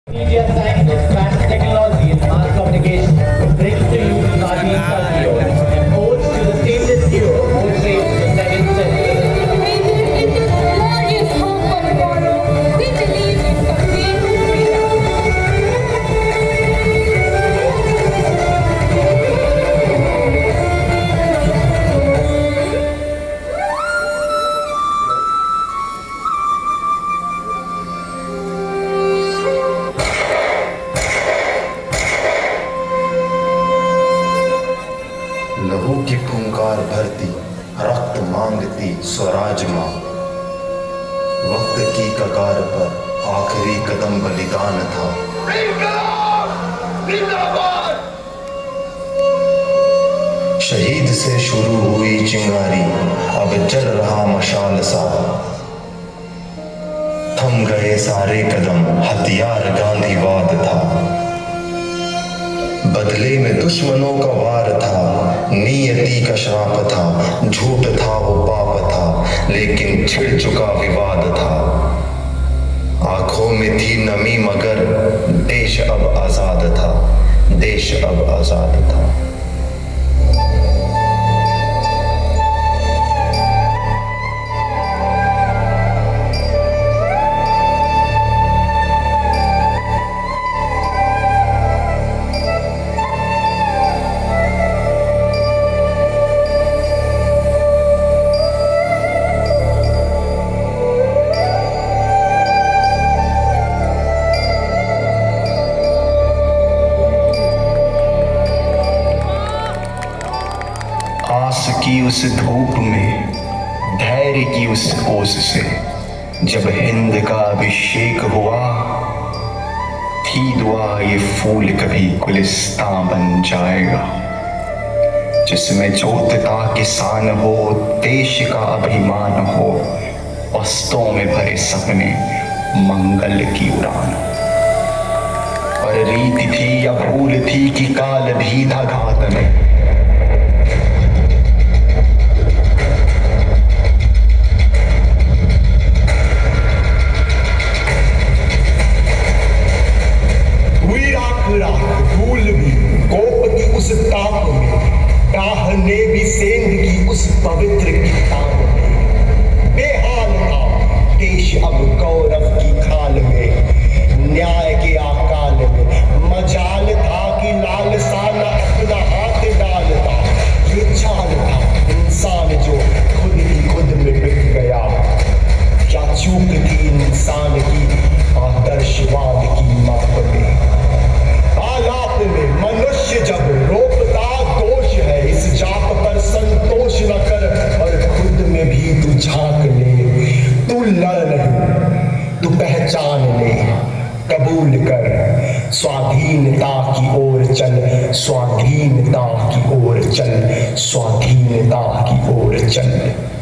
Media science, mass technology, and mass communication brings to you Nadi Satyo, and holds to the stainless hero portrayed in the 7th century. In this glorious hope for tomorrow, we believe in complete freedom. लहू की फुंकार भरती रक्त मांगती स्वराज मां, वक्त की कगार पर आखिरी कदम बलिदान था। शहीद से शुरू हुई चिंगारी अब जल रहा मशाल सा, थम गए सारे कदम हथियार गांधीवाद था। बदले में दुश्मनों का वार था, नियति का श्राप था, झूठ था वो पाप था, लेकिन छिड़ चुका विवाद था। आंखों में थी नमी मगर देश अब आजाद था, देश अब आजाद था। आस की उस धूप में, धैर्य की उस ओस से, जब हिंद का अभिषेक हुआ, थी दुआ ये फूल कभी गुलिस्तां बन जाएगा। जिसमें जोतता किसान हो, देश का अभिमान हो, बस्तों में भरे सपने मंगल की उड़ान। और रीत थी या भूल थी कि काल भी था घात में, धूल भी कोप की उस ताप में, डाह ने भी सेंध की उस पवित्र किताब में। बेहाल था देश अब गौरव की खाल में, न्याय के आकाल में। मजाल था कि लालसा न अपना हाथ डालता, ये चाल था इंसान जो खुद ही खुद में बिक गया। क्या चूक थी इंसान की आदर्शवाद की माप में। आलाप में मनुष्य जब रोकता, दोष है इस जाप पर संतोष न कर, और खुद में भी तू झांक ले। तू लड़ नहीं, तू पहचान ले, कबूल कर, स्वाधीनता की ओर चल, स्वाधीनता की ओर चल, स्वाधीनता की ओर चल।